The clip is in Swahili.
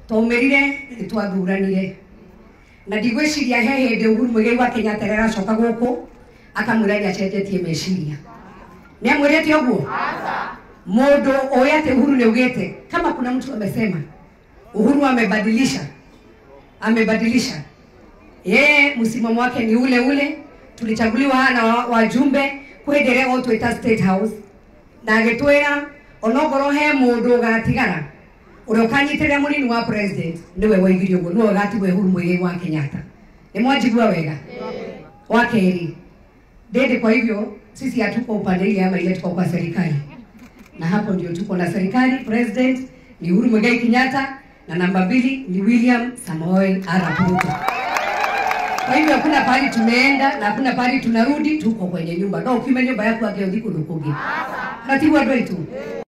Taumerire twathuranire na ndigwiciria he hindi Uhuru Muigai wa Kenyatta aracoka guku akamurania acenjetie meciria ni amwirete uguo mundu oyate Uhuru ni ugete kama kuna mtu amesema Uhuru amebadilisha yeye msimamo wake ni ule ule tulichaguliwa na wajumbe kwendelea watu wa State House na agetwera onogoro he mundu gatigara urokanyitire munini wa president niwe waigirio go no gatigwe Uhuru Muigai wa Kenyatta ni mwajigwa wega wakeri dede. Kwa hivyo sisi hatuko upande ile ama ile tuko kwa serikali, na hapo ndio tuko na serikali. President ni Uhuru Muigai Kenyatta na namba 2 ni William Samoei Arap Ruto. Kwa hivyo hakuna pali tumeenda na hakuna pali tunarudi, tuko kwenye nyumba. Ndio ukime nyumba yako yake udiko ndukoge. Ratibu ndio itu.